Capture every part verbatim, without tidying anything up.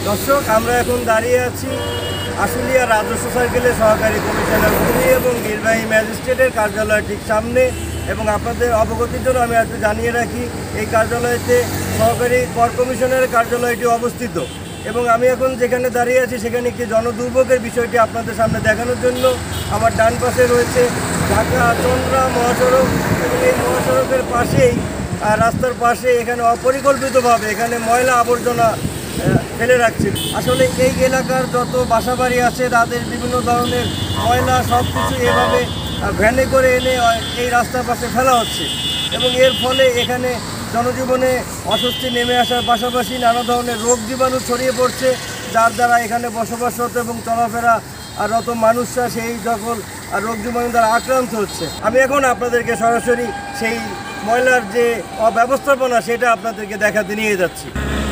দর্শক, আমরা এখন দাঁড়িয়ে আছি আশুলিয়া রাজস্ব সার্কেলের সহকারী কমিশনার ভূমি এবং নির্বাহী ম্যাজিস্ট্রেটের কার্যালয় ঠিক সামনে। এবং আপনাদের অবগতির জন্য আমি একটু জানিয়ে রাখি, এই কার্যালয়তে সহকারী কর কমিশনারের কার্যালয়টি অবস্থিত। এবং আমি এখন যেখানে দাঁড়িয়ে আছি সেখানে একটি জনদুর্ভোগের বিষয়টি আপনাদের সামনে দেখানোর জন্য আমার ডান পাশে রয়েছে ঢাকা চন্দ্রা মহাসড়ক এবং এই মহাসড়কের পাশেই রাস্তার পাশে এখানে অপরিকল্পিতভাবে এখানে ময়লা আবর্জনা ফেলে রাখছে। আসলে এই এলাকার যত বাসাবাড়ি আছে তাদের বিভিন্ন ধরনের ময়লা সব কিছু এভাবে ভ্যানে করে এনে এই রাস্তার পাশে ফেলা হচ্ছে এবং এর ফলে এখানে জনজীবনে অস্বস্তি নেমে আসার পাশাপাশি নানা ধরনের রোগ জীবাণু ছড়িয়ে পড়ছে, যার দ্বারা এখানে বসবাসরত এবং চলাফেরা আর রত মানুষরা সেই সকল রোগ জীবাণু দ্বারা আক্রান্ত হচ্ছে। আমি এখন আপনাদেরকে সরাসরি সেই ময়লার যে অব্যবস্থাপনা সেটা আপনাদেরকে দেখাতে নিয়ে যাচ্ছি।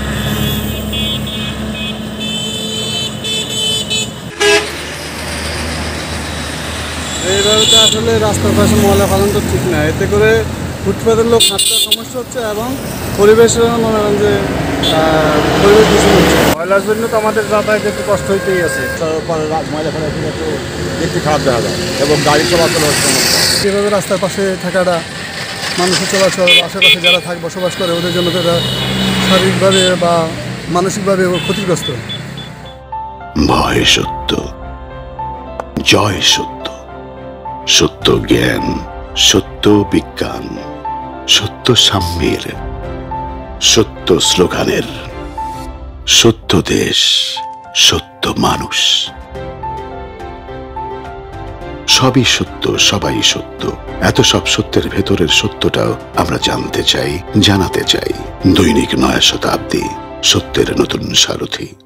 এইভাবে তো আসলে রাস্তার পাশে ময়লা ফেলানো তো ঠিক না, এতে করে ফুটপাতের লোক হাঁটতে সমস্যা হচ্ছে এবং পরিবেশের মনে করেন যে পরিবেশ দূষণ হচ্ছে। ময়লার জন্য তো আমাদের যাতায়াত একটু কষ্ট হইতেই আছে, ময়লা ফেলা একটু দেখতে খারাপ দেখা যায় এবং গাড়ি চলাচল হচ্ছে সমস্যা। এভাবে রাস্তার পাশে থাকাটা মানুষের চলাচল আশেপাশে যারা থাকে বসবাস করে ওদের জন্য তো এটা শারীরিকভাবে বা মানসিকভাবে ক্ষতিগ্রস্ত। ভয় সত্য, জয় সত্য, সত্য জ্ঞান, সত্য বিজ্ঞান, সত্য সাম্যের, সত্য স্লোগানের, সত্য দেশ, সত্য মানুষ। সবই সত্য, সবাই সত্য। এত সব সত্যের ভেতরের সত্যটাও আমরা জানতে চাই, জানাতে চাই। দৈনিক নয়া শতাব্দী, সত্যের নতুন সারথি।